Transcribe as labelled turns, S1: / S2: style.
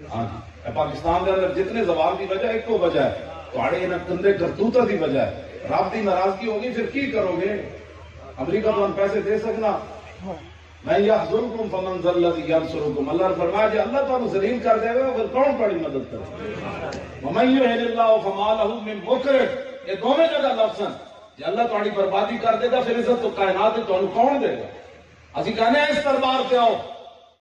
S1: हाँ जी, पाकिस्तान के अंदर जितने जवाब की वजह एक तो वजह है थोड़े इन्हें गंदे करतूता की वजह है। रब की नाराजगी होगी फिर की करोगे? अमरीका तो हम पैसे दे सकना मैं यहज़ुरुकुम फमन ज़ल्लज़ी यंसुरुकुम। अल्लाह ने फरमाया कि अल्लाह तो जलील कर देगा फिर कौन बड़ी मदद करे। वमन युहिनिल्लाहु फमा लहू मिन मुकरिम। ये दोनों जगह लफ्ज़ हैं। अल्लाह तुम्हारी बर्बादी कर देगा फिर इज्जत तो कायनात है, तुहानू कौन देगा? असि कहने इस दरबार से आओ